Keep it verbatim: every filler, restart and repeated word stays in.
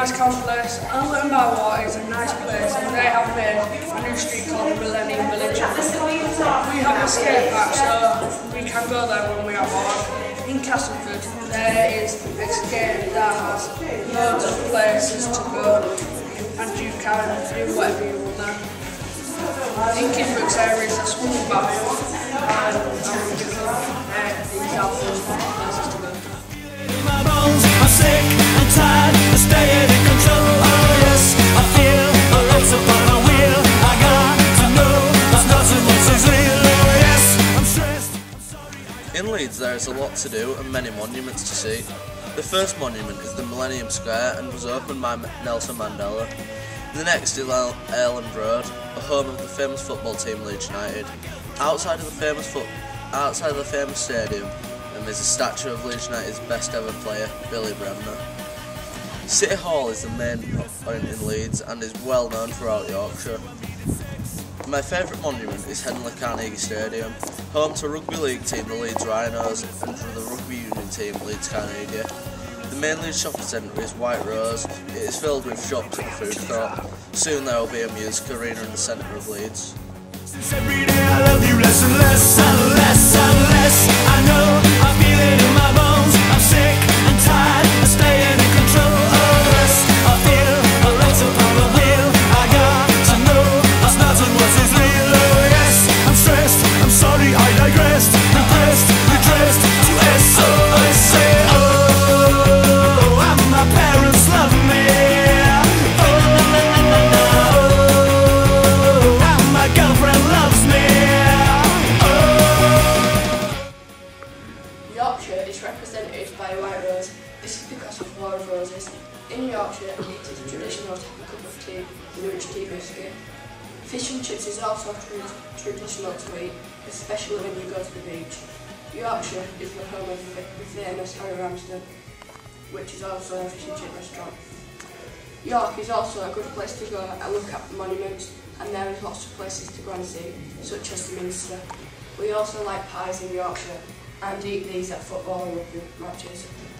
nice complex. Allerton Barwart is a nice place and they have made a new street called the Millennium Village. We have a skate park so we can go there when we are bored. In Castleford there is a skate that has loads of places to go and you can do whatever you want there. In Kidbrooks there is a swimming bath and um, you can uh, these are places to go. My bones are sick and tired of staying in control. Oh yes, I feel a lot upon my wheel. I got to know there's nothing much is real. Oh yes, I'm stressed, I'm sorry. In Leeds there is a lot to do and many monuments to see. The first monument is the Millennium Square and was opened by Nelson Mandela. The next is Elland Road, a home of the famous football team Leeds United. Outside of the famous foot, outside of the famous stadium, and there's a statue of Leeds United's best ever player, Billy Bremner. City Hall is the main point in Leeds and is well known throughout Yorkshire. My favourite monument is Henley Carnegie Stadium, home to rugby league team the Leeds Rhinos and for the rugby union team Leeds Carnegie. The main Leeds shopping centre is White Rose. It is filled with shops and a food court. Soon there will be a music arena in the centre of Leeds. Since every day I love you less and less and less and less. I know, I feel it in my bones. I'm sick and tired of staying in control. Oh yes, I feel a lot upon the wheel. I got to know there's nothing what is real. Oh yes, I'm stressed, I'm sorry I digressed. Repressed, redressed to S O S. Say oh, and my parents love me. Yorkshire is represented by a white rose. This is because of War of Roses. In Yorkshire, it is traditional to have a cup of tea with a rich tea biscuit. Fish and chips is also tra traditional to eat, especially when you go to the beach. Yorkshire is the home of the famous Harry Ramsden, which is also a fish and chip restaurant. York is also a good place to go and look at monuments, and there is lots of places to go and see, such as the Minster. We also like pies in Yorkshire and eat these at football and rugby matches.